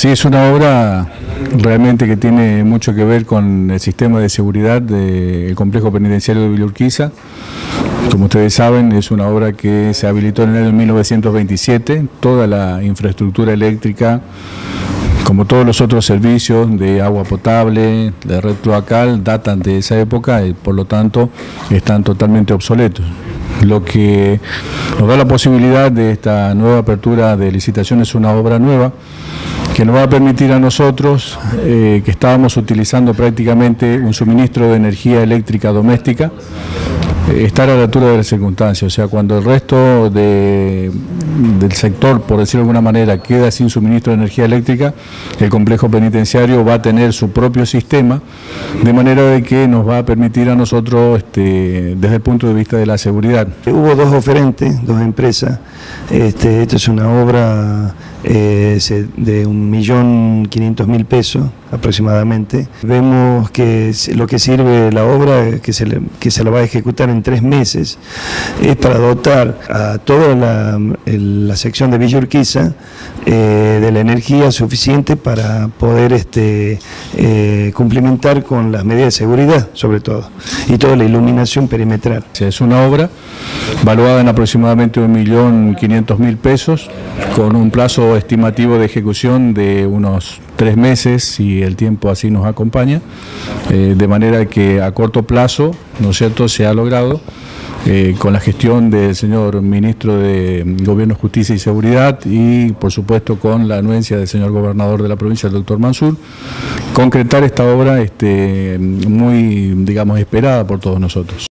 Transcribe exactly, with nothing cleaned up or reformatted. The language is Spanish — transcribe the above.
Sí, es una obra realmente que tiene mucho que ver con el sistema de seguridad del complejo penitenciario de Villa Urquiza. Como ustedes saben, es una obra que se habilitó en el año mil novecientos veintisiete. Toda la infraestructura eléctrica, como todos los otros servicios de agua potable, de red cloacal, datan de esa época y por lo tanto están totalmente obsoletos. Lo que nos da la posibilidad de esta nueva apertura de licitación es una obra nueva que nos va a permitir a nosotros, eh, que estábamos utilizando prácticamente un suministro de energía eléctrica doméstica, eh, estar a la altura de las circunstancias. O sea, cuando el resto de, del sector, por decirlo de alguna manera, queda sin suministro de energía eléctrica, el complejo penitenciario va a tener su propio sistema, de manera de que nos va a permitir a nosotros, este, desde el punto de vista de la seguridad. Hubo dos oferentes, dos empresas. Este, esto es una obra eh, de un millón quinientos mil pesos aproximadamente. Vemos que lo que sirve la obra, que se, le, que se la va a ejecutar en tres meses, es para dotar a toda la, el, la sección de Villa Urquiza eh, de la energía suficiente para poder este, eh, cumplimentar con las medidas de seguridad, sobre todo, y toda la iluminación perimetral. Es una obra valuada en aproximadamente un millón quinientos mil pesos, con un plazo estimativo de ejecución de unos tres meses, si el tiempo así nos acompaña, eh, de manera que a corto plazo, ¿no es cierto?, se ha logrado, eh, con la gestión del señor Ministro de Gobierno, Justicia y Seguridad y, por supuesto, con la anuencia del señor Gobernador de la provincia, el doctor Mansur, concretar esta obra este, muy, digamos, esperada por todos nosotros.